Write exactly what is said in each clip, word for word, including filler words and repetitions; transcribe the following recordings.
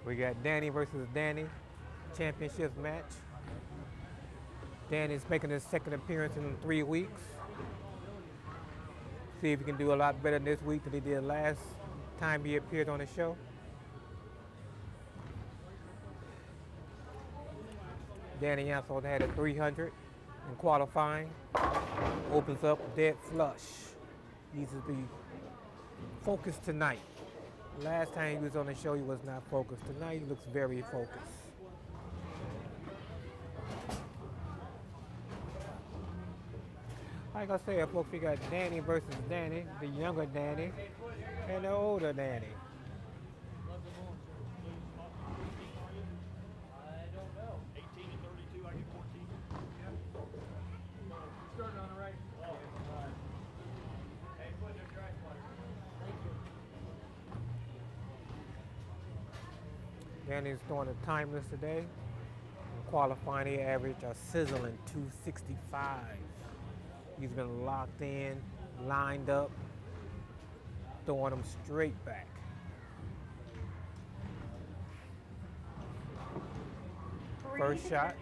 We got Danny versus Danny, championship match. Danny's making his second appearance in three weeks. See if he can do a lot better this week than he did last time he appeared on the show. Danny also had a three hundred in qualifying. Opens up dead flush. Needs to be focused tonight. Last time he was on the show, he was not focused. Tonight, he looks very focused. Like I said, folks, we got Danny versus Danny, the younger Danny and the older Danny. Danny's throwing a timeless today. In qualifying, he averaged a sizzling two sixty-five. He's been locked in, lined up, throwing them straight back. First shot.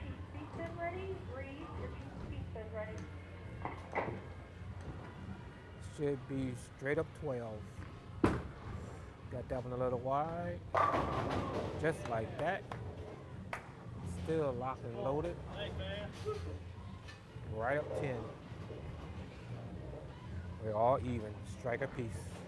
Should be straight up twelve. Got that one a little wide. Just like that. Still locked and loaded. Right up ten. We're all even. Strike a piece.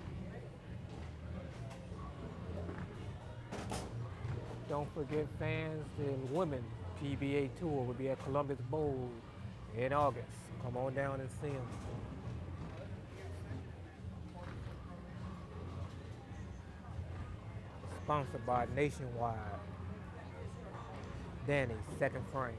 Don't forget, fans, the women P B A tour will be at Columbus Bowl in August. Come on down and see them. Sponsored by Nationwide. Danny, second frame.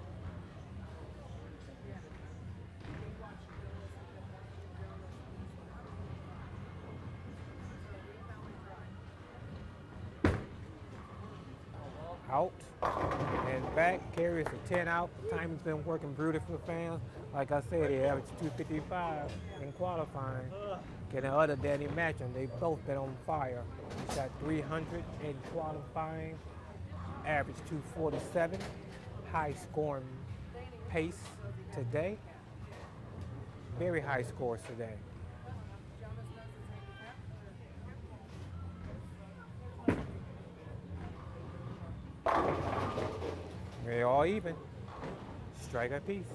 Out and back, carries a ten out. Timing's been working brutal for fans. Like I said, he averaged two fifty-five in qualifying. Getting the other Danny matching, they both been on fire. He shot three hundred in qualifying, average two forty-seven. High scoring pace today. Very high scores today. They're all even. Strike a piece.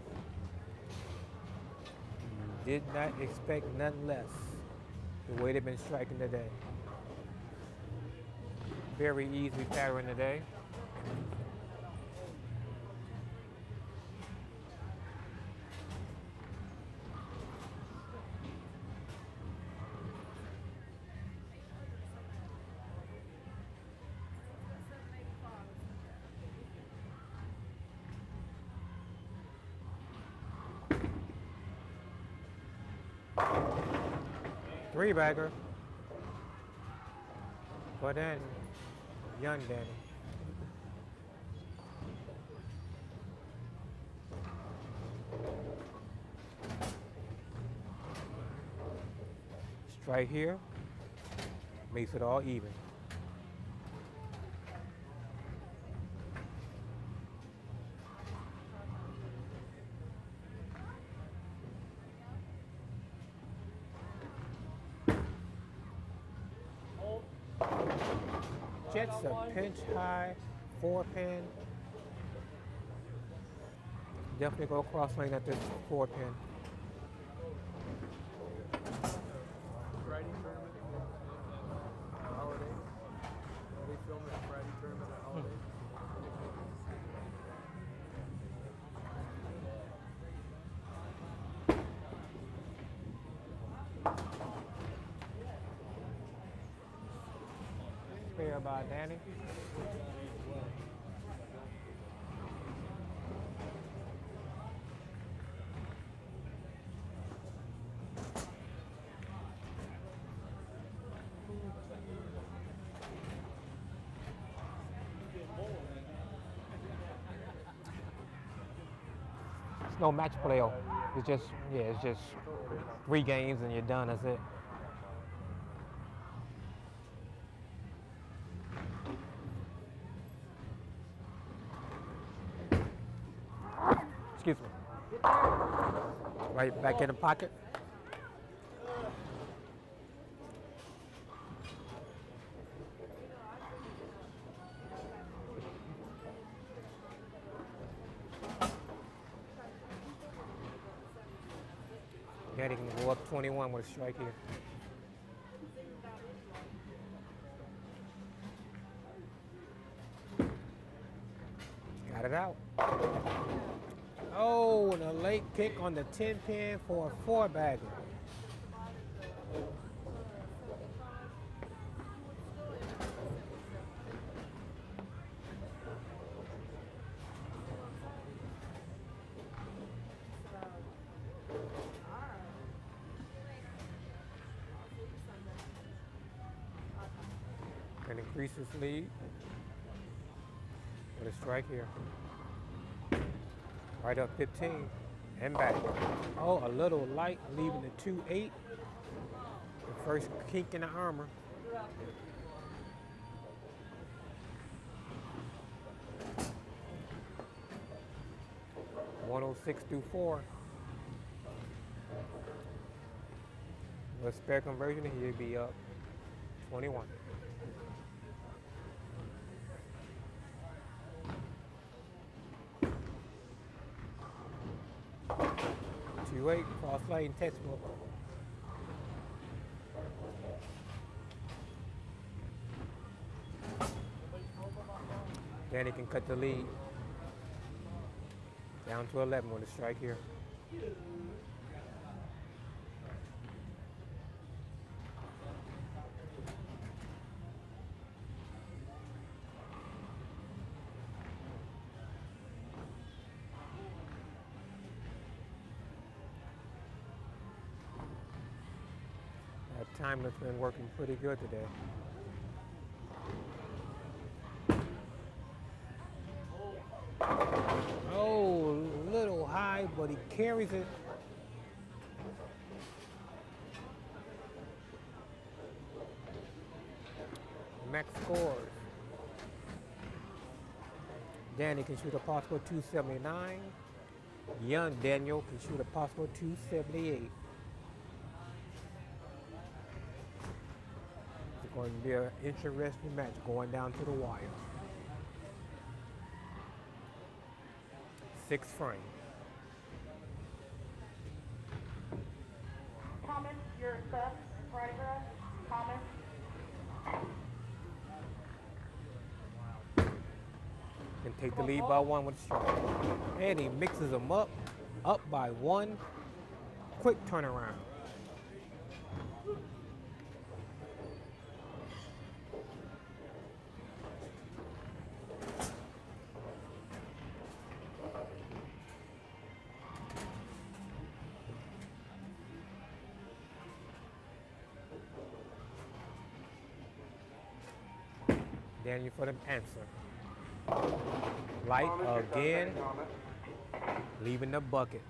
Did not expect nothing less the way they've been striking today. Very easy pattern today. Three bagger for then young Danny. Strike here makes it all even. Jets a pinch high, four pin. Definitely go cross lane at this four pin. Friday tournament at Holiday. Are they filming a Friday tournament at Holiday? Spare by Danny. It's no match play. It's just, yeah, it's just three games and you're done. That's it. Excuse me. Right back in the pocket. Danny can go up twenty-one with a strike here. Got it out. Oh, and a late kick on the ten pin for a four bagger. And increase his lead with a strike here. Right up fifteen and back. Oh, a little light, leaving the two eight. The first kink in the armor. one oh six through four. With spare conversion, he'll be up twenty-one. two eight, cross lane textbook. Danny can cut the lead. Down to eleven with a strike here. Timeless been working pretty good today. Oh, a little high, but he carries it. Max scores. Danny can shoot a possible two seventy-nine. Young Daniel can shoot a possible two seventy-eight. Going to be an interesting match going down to the wire. Sixth frame. Thomas, your sub, driver, Thomas. Can take the lead by one with a strike. And he mixes them up, up by one. Quick turnaround. Daniel for the answer. Light again, leaving the bucket.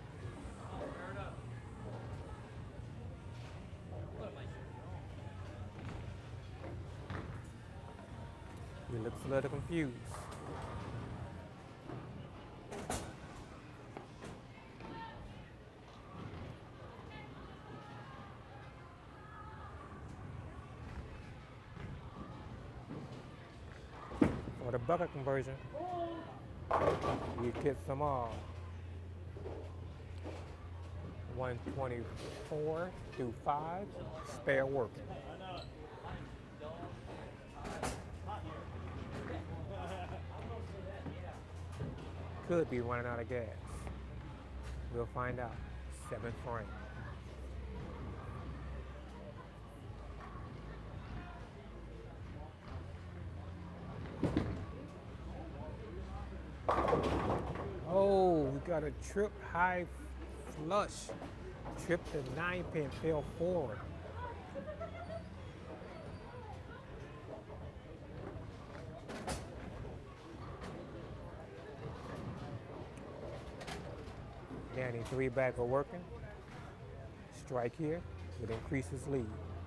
He looks a little confused. For the bucket conversion, we get some all. one twenty-four through five, spare working. Could be running out of gas. We'll find out. Seventh frame. Oh, we got a trip high flush. Trip to nine pin, fell forward. Danny three back are working. Strike here would increase his lead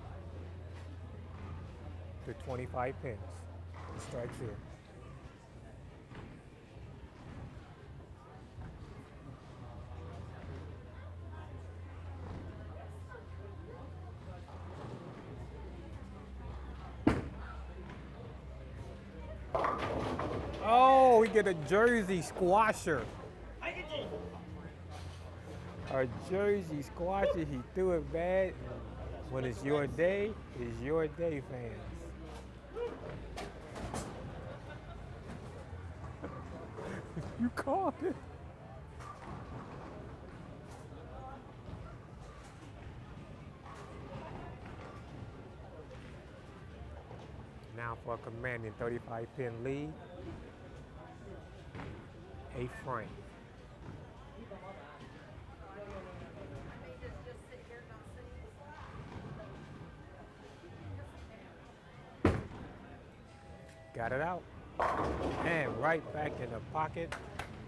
to twenty-five pins. He strikes here. get a Jersey squasher. A Jersey squasher. He threw it bad. When it's your day, it's your day, fans. You called it. Now for a commanding thirty-five pin lead, a frame. Got it out. And right back in the pocket.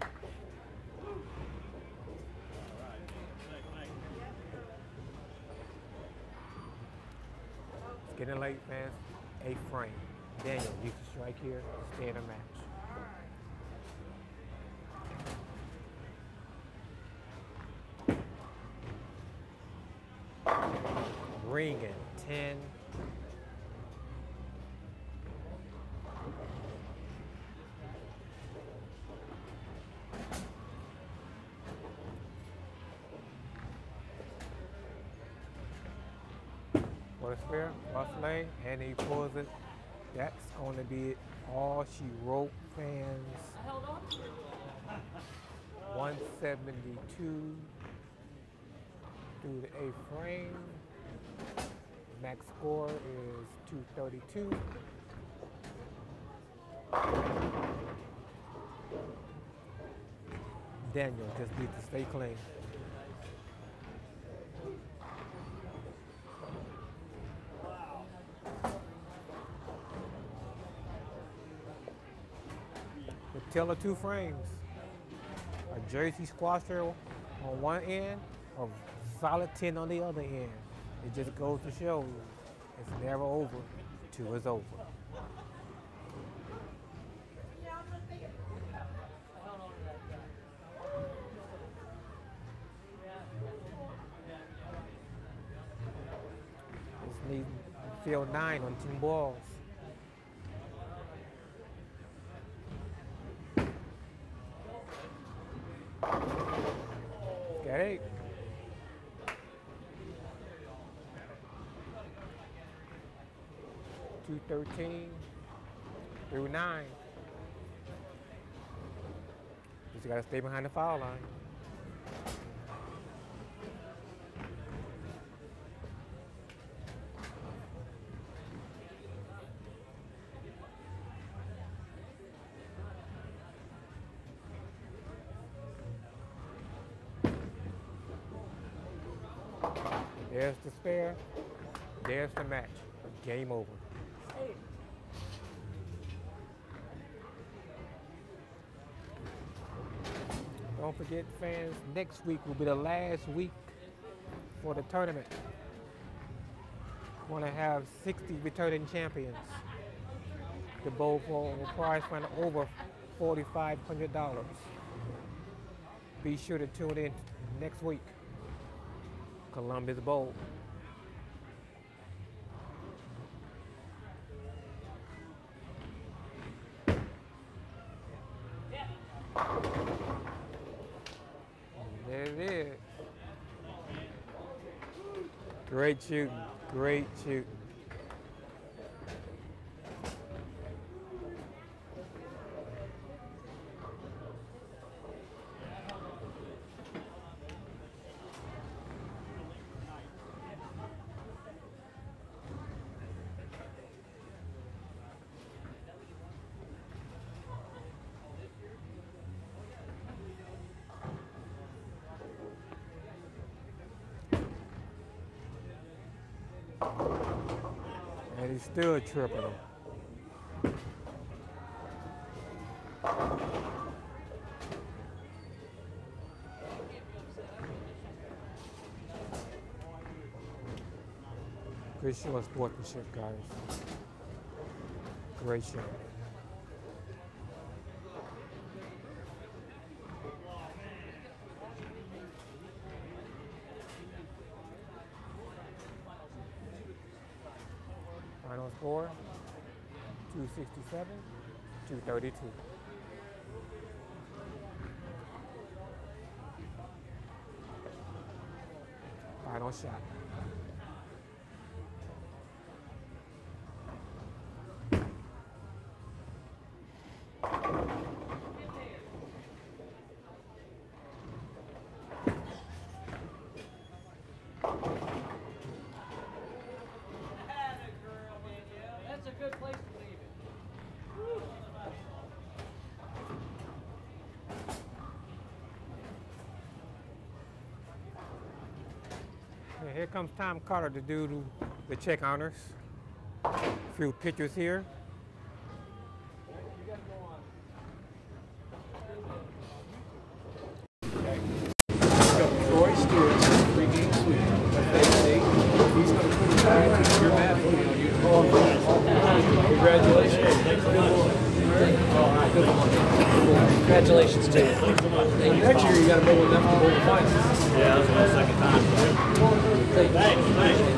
It's getting late, man. A frame. Daniel, you can strike here, stay in the match. Ringing ten. For the spare, left lane, and he pulls it. That's going to be it. All she wrote, fans. one seventy-two through the A frame. Max score is two thirty-two. Daniel just needs to stay clean. The tiller two frames. A Jersey squasher on one end, a solid ten on the other end. It just goes to show you, it's never over till it's over. Just need field nine on two balls. Got eight. two thirteen through nine. Just gotta stay behind the foul line. There's the spare. There's the match. Game over. Don't forget, fans, next week will be the last week for the tournament. We're going to have sixty returning champions. The bowl for a prize fund over four thousand five hundred dollars. Be sure to tune in next week. Columbus Bowl. There it is. Great shooting, great shooting. And he's still tripping him. Good show of sportsmanship, guys. Great show. Final score, two sixty-seven, two thirty-two. Final shot. That's a good place to leave it. And here comes Tom Carter to do the check honors. A few pictures here. Troy Stewart's pregame suite. He's going to put his hand in your mat on you. Congratulations. Congratulations to you. Thank you. Next year you got to bowl enough to bowl the finals. Yeah, that was my second time. Thank you. Thanks, thanks.